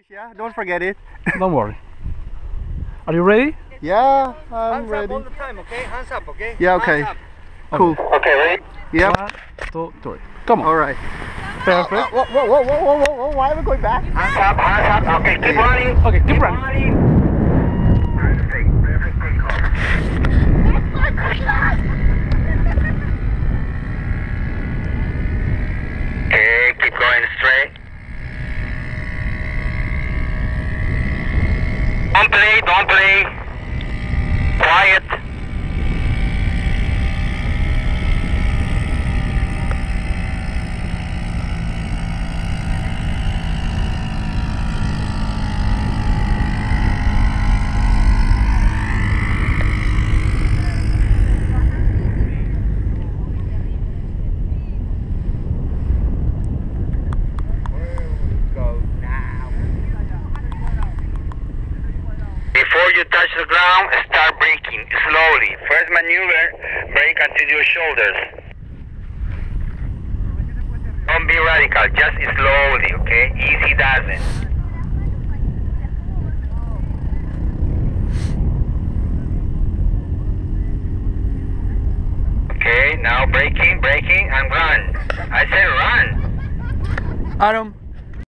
Yeah, don't forget it. Don't worry. Are you ready? Yeah, I'm Hands ready. up all the time, okay? Hands up, okay? Yeah, okay. Hands up. Cool. Okay, ready? Yep. 1, 2, 3. Come on. All right. Perfect. Whoa, why am I going back? Hands up. Okay, keep running. Okay, keep running. Perfect takeoff. Okay, keep going straight. Don't play. Quiet. Before you touch the ground, start braking slowly. First maneuver, brake until your shoulders. Don't be radical, just slowly, okay? Easy does it. Okay, now braking, and run. I said run. Adam,